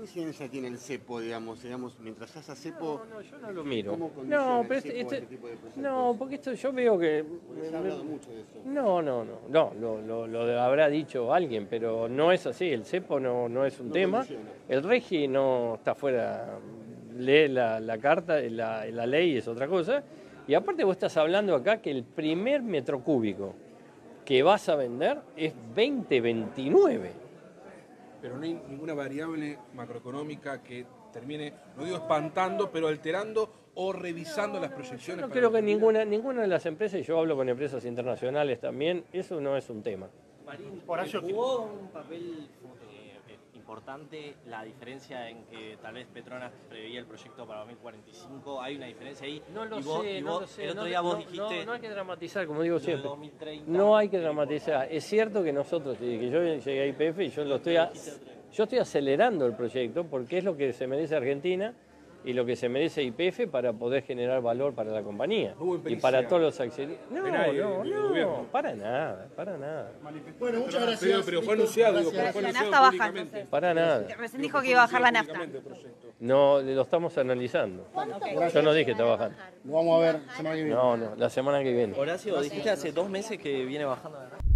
incidencia tiene el cepo, digamos, mientras haya cepo? No, yo no lo miro. ¿Cómo condiciona No, el pero cepo este tipo de proyectos? no, porque esto yo veo que... Porque se ha hablado mucho de eso. Lo habrá dicho alguien, pero no es así. El cepo no es un tema. Condiciona. El REGI no está fuera, lee la carta, la ley es otra cosa. Y aparte vos estás hablando acá que el primer metro cúbico que vas a vender es 2029. Pero no hay ninguna variable macroeconómica que termine, no digo espantando, pero alterando o revisando las proyecciones. No creo que ninguna de las empresas, y yo hablo con empresas internacionales también, eso no es un tema. Marín, ¿jugó un papel importante la diferencia en que tal vez Petronas preveía el proyecto para 2045? ¿Hay una diferencia ahí? No lo sé. El otro día vos dijiste... No hay que dramatizar, como digo siempre. 2030, no hay que dramatizar. Es cierto que nosotros, desde que yo llegué a YPF, y yo estoy acelerando el proyecto porque es lo que se merece Argentina y lo que se merece YPF para poder generar valor para la compañía y para todos los accionistas. No, para nada. Bueno, muchas gracias. Pero fue anunciado, digo, Gracias. fue La anunciado nafta baja, públicamente. entonces. Para nada. Recién dijo que iba a bajar la nafta. No, lo estamos analizando. Yo no dije trabajando. Lo vamos a ver semana que viene. No, la semana que viene. Horacio, dijiste hace 2 meses que viene bajando la nafta.